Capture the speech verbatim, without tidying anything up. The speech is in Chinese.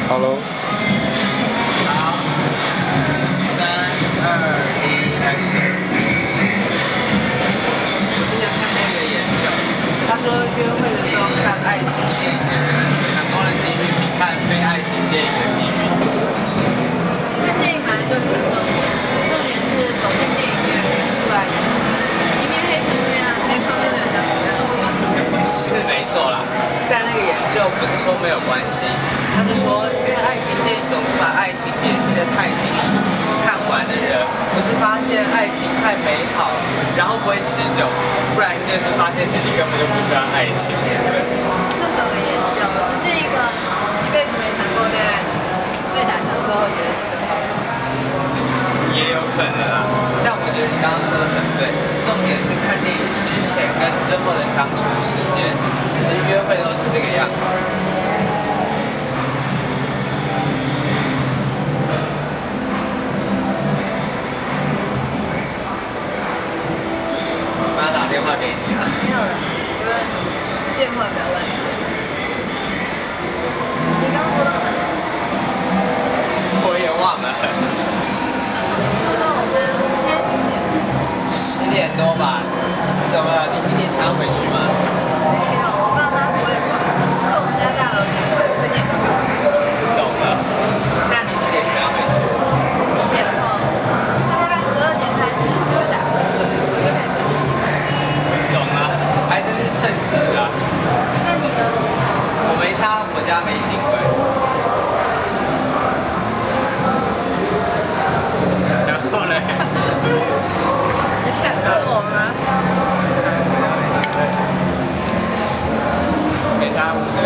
好喽。 好，三二一，开始。我之前看过一个研究，他说约会的时候看爱情电影的人，成功的几率比看非爱情电影的几率多。 看电影本来就不是重点，重点是走进电影院出来，里面黑成这样，那旁边的人长什么样？ 是没错啦，但那个研究不是说没有关系，他是说，因为爱情电影总是把爱情解析得太清楚，看完的人不是发现爱情太美好，然后不会持久，不然就是发现自己根本就不需要爱情。 这什么研究？只是一个一辈子没谈过恋爱，被打枪之后觉得是更好的。 也有可能啊，但我觉得你刚刚说的很对，重点是看电影之前跟之后的相处时间，其实约会都是这个样子。妈打电话给你啊？ 没有了，不认识，电话不要乱接。你刚刚说到哪？ 我也忘了。 说到我们现在几点？ 十点多吧？怎么了？你今天想要回去吗？ 没有，我爸妈不会管，是我们家大楼讲会会念个稿。 懂了。那你几点想要回去？ 十点后，他大概十二点开始就会打瞌睡，我就可以顺利离开。 懂了，还真是称职啊。 那你呢？ 我没差，我家没警卫。然后嘞？ 你想跟我吗？ 给他五折。